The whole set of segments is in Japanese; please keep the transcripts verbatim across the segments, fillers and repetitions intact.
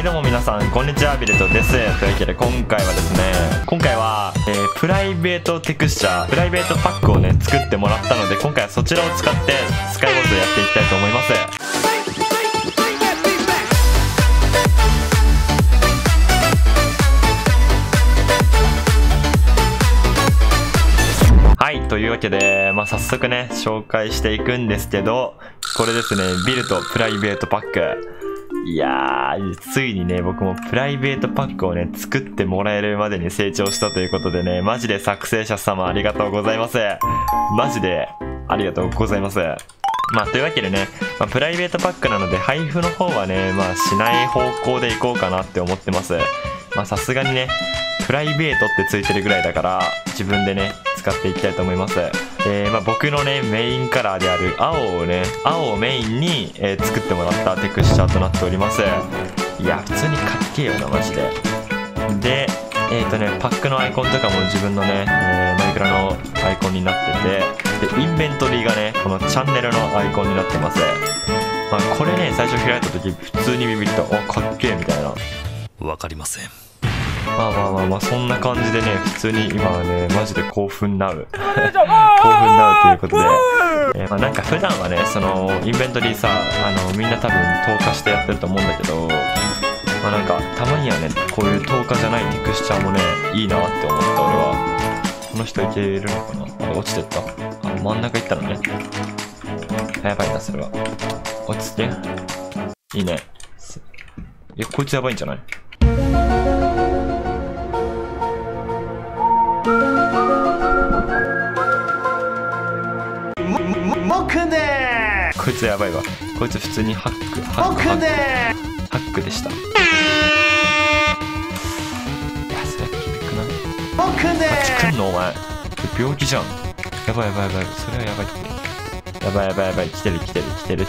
はいどうも皆さんこんにちは、ビルトです。というわけで今回はですね今回は、えー、プライベートテクスチャープライベートパックをね作ってもらったので、今回はそちらを使ってスカイウォーズをやっていきたいと思います。はい、というわけで、まあ、早速ね紹介していくんですけど、これですね、ビルトプライベートパック。いやー、ついにね僕もプライベートパックをね作ってもらえるまでに成長したということでね、マジで作成者様ありがとうございます。マジでありがとうございます。まあというわけでね、まあ、プライベートパックなので配布の方はねまあしない方向でいこうかなって思ってます。まあさすがにねプライベートってついてるぐらいだから自分でね使っていきたいと思います。えー、まあ僕のねメインカラーである青をね青をメインに、えー、作ってもらったテクスチャーとなっております。いや普通にかっけえよなマジで。でえっ、ー、とねパックのアイコンとかも自分のね、えー、マイクラのアイコンになってて、でインベントリーがねこのチャンネルのアイコンになってます。まあこれね最初開いた時普通にビビった。あかっけえみたいな。 わかりません。 まあまあまあまあそんな感じでね普通に今はねマジで興奮なう興奮なうということで、えー、まあなんか普段はねそのインベントリーさあのみんな多分投下してやってると思うんだけど、まあなんかたまにはねこういう投下じゃないテクスチャーもねいいなって思った。俺はこの人いけるのかな。あれ落ちてった。あ真ん中行ったのね。やばいなそれは。落ち着け。いいね。いやこいつやばいんじゃない。こいつやばいわ。こいつ普通にハックハックハックハックでした。いやそれ響くな。あっち来んのお前病気じゃん。やばいやばいやばい、それはやばいって。やばいやばいやばい、来てる来てる来てるって。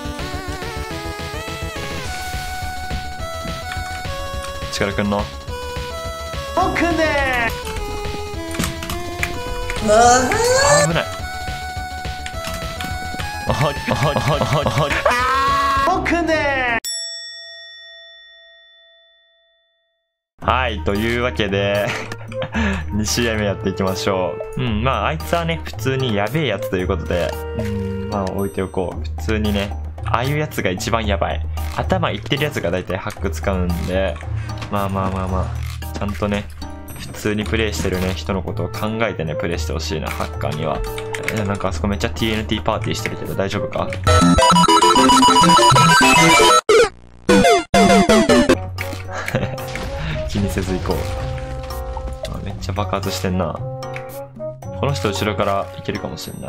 力くんの僕ね危ない。僕ねはいというわけでに試合目やっていきましょう。うんまああいつはね普通にやべえやつということで、うんまあ置いておこう。普通にねああいうやつが一番やばい。頭いってるやつが大体ハック使うんで、まあまあまあまあちゃんとね普通にプレイしてるね人のことを考えてねプレイしてほしいな。ハッカーにはなんかあそこめっちゃ ティーエヌティー パーティーしてるけど大丈夫か気にせず行こう。あめっちゃ爆発してんな。この人後ろからいけるかもしれない。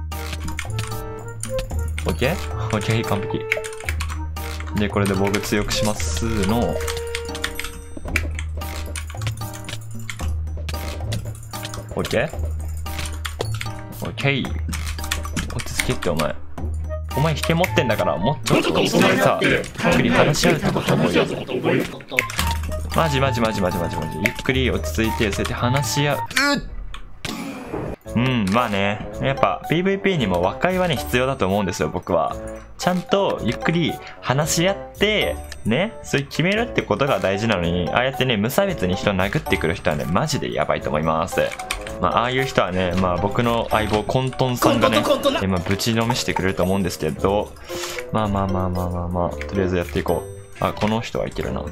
OK？ OK 完璧で、これで防具強くしますの。オッケーオッケー落ち着けってお前。お前引け持ってんだからもうちょっとお前さゆっくり話し合うってこと覚えよう。マジマジマジマジマジマジゆっくり落ち着いてそうやって話し合う。うんまあねやっぱ ピーブイピー にも和解はね必要だと思うんですよ僕は。ちゃんとゆっくり話し合ってねそういう決めるってことが大事なのに、ああやってね無差別に人殴ってくる人はねマジでやばいと思います。まあああいう人はねまあ僕の相棒コントンさんがね今ぶちのめしてくれると思うんですけど、まあまあまあまあまあまあとりあえずやっていこう。あこの人はいけるな。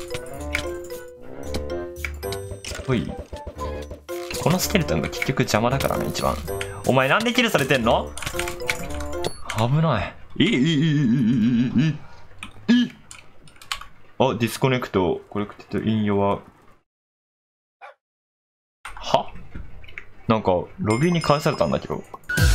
ほいこのスケルトンが結局邪魔だからね一番。お前なんでキルされてんの。危ない。いいいいいいいいいいいい。あディスコネクトコレクテッドインヨアはなんかロビーに返されたんだけど。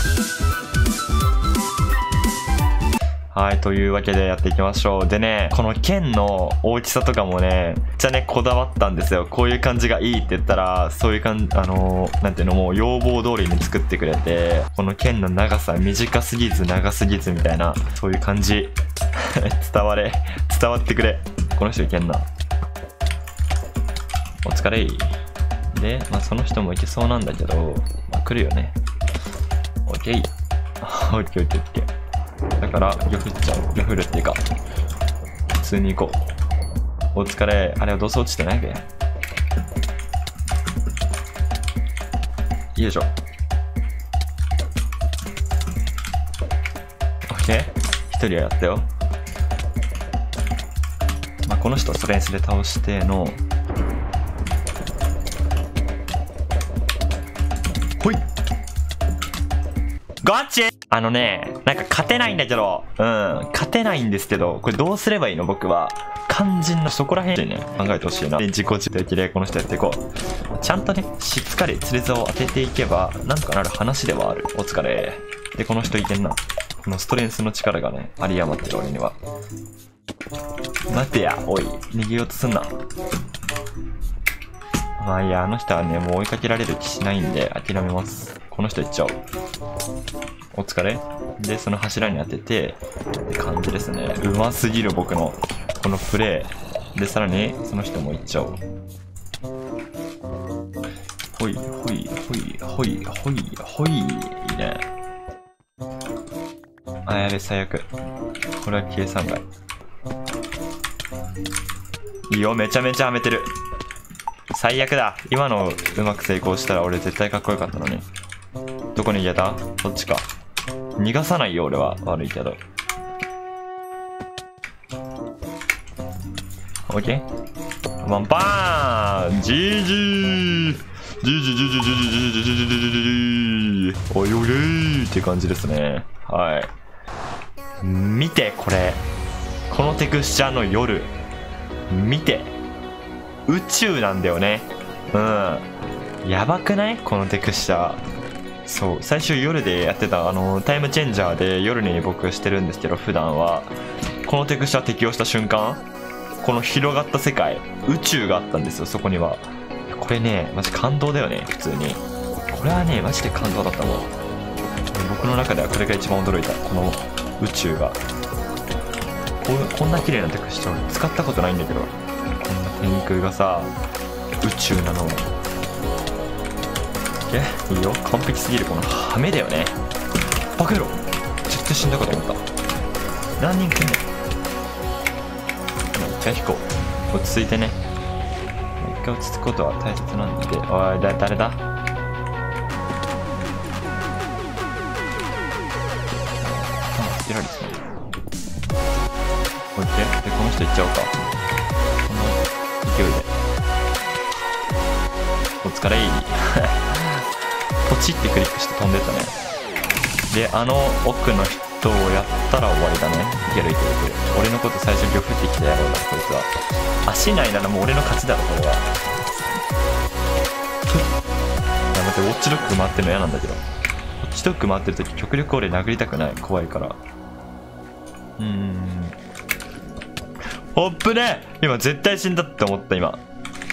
はいというわけでやっていきましょう。でねこの剣の大きさとかもねめっちゃねこだわったんですよ。こういう感じがいいって言ったらそういう感じあのー、なんていうのもう要望通りに作ってくれて、この剣の長さ短すぎず長すぎずみたいなそういう感じ伝われ伝わってくれ。この人いけんな。お疲れで、まあ、その人もいけそうなんだけど、まあ、来るよね。オッケーオッケーオッケーオッケー。だから、よふっちゃう。よふるっていうか、普通に行こう。 お疲れ。あれはどうせ落ちてないべ。よいしょ。オッケー。一人はやったよ。まあ、この人はストレンスで倒しての。ほい。ガチあのね、なんか勝てないんだけど、うん、勝てないんですけど、これどうすればいいの僕は。肝心のそこら辺でね、考えてほしいな。で、自己自的でこの人やっていこう。ちゃんとね、しっかり釣り竿を当てていけば、なんとかなる話ではある。お疲れ。で、この人いけんな。このストレンスの力がね、有り余ってる俺には。待てや、おい。逃げようとすんな。まあいや、あの人はね、もう追いかけられる気しないんで、諦めます。この人行っちゃおう。お疲れ。で、その柱に当てて、って感じですね。うますぎる僕の、このプレイ。で、さらに、その人も行っちゃおう。ほい、ほい、ほい、ほい、ほい、ほい。いいね。あ、やべ、最悪。これは計算外。いいよ、めちゃめちゃはめてる。最悪だ。今のうまく成功したら俺絶対かっこよかったのに。どこに逃げた？そっちか。逃がさないよ俺は。悪いけど。オッケー。ワンパーン！ ジージー！ ジージージージージージージージージージージージーおいおいーって感じですね。はい。見てこれ。このテクスチャーの夜。見て。宇宙なんだよね。うん。やばくないこのテクスチャー。そう。最初夜でやってた、あの、タイムチェンジャーで夜に僕してるんですけど、普段は。このテクスチャー適用した瞬間、この広がった世界、宇宙があったんですよ、そこには。これね、マジ感動だよね、普通に。これはね、マジで感動だったもん。僕の中ではこれが一番驚いた。この宇宙が。こうこんな綺麗なテクスチャー使ったことないんだけど。こんな天空がさ、宇宙なの。え、いいよ。完璧すぎる。このハメだよね。バカ野郎。絶対死んだかと思った。何人来んねん。一回引こう。落ち着いてね。一回落ち着くことは大切なんで。おい、だ、誰だ？あ、ステラリスね。オッケー。で、この人行っちゃおうか。この勢いで。お疲れい。ポチってクリックして飛んでったね。で、あの奥の人をやったら終わりだね。いけるいけるいける。俺のこと最初ギョフってきたやろうだ、こいつは。足ないならもう俺の勝ちだろ、これは。いや、待って、ウォッチドッグ回ってるの嫌なんだけど。ウォッチドッグ回ってるとき極力俺殴りたくない。怖いから。うーん。おっぶね！今絶対死んだって思った、今。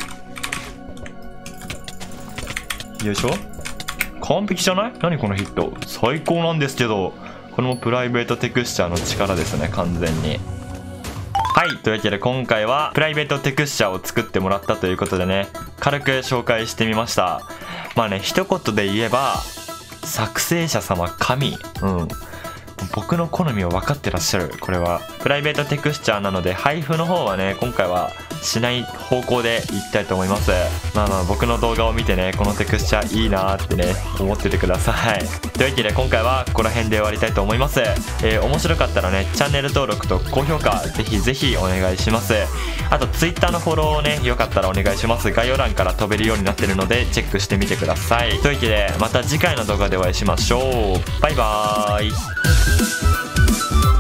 よいしょ。完璧じゃない？何このヒット。最高なんですけど、これもプライベートテクスチャーの力ですね、完全に。はい、というわけで今回はプライベートテクスチャーを作ってもらったということでね、軽く紹介してみました。まあね、一言で言えば、作成者様神。うん。僕の好みを分かってらっしゃる。これはプライベートテクスチャーなので配布の方はね、今回はしない方向でいきたいと思います。まあまあ僕の動画を見てね、このテクスチャーいいなーってね思っててください。というわけで今回はここら辺で終わりたいと思います。えー、面白かったらね、チャンネル登録と高評価ぜひぜひお願いします。あと Twitter のフォローをね、よかったらお願いします。概要欄から飛べるようになってるのでチェックしてみてください。というわけでまた次回の動画でお会いしましょう。バイバーイ。